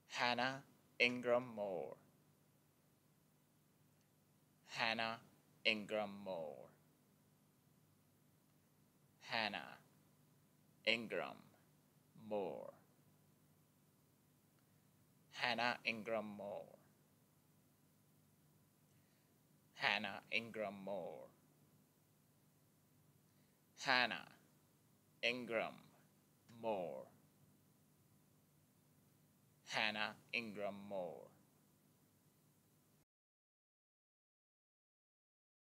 Hannah Ingram Moore. Hannah Ingram Moore. Hannah Ingram Moore. Hannah Ingram Moore. Hannah Ingram Moore. Hannah Ingram Moore. Hannah Ingram Moore.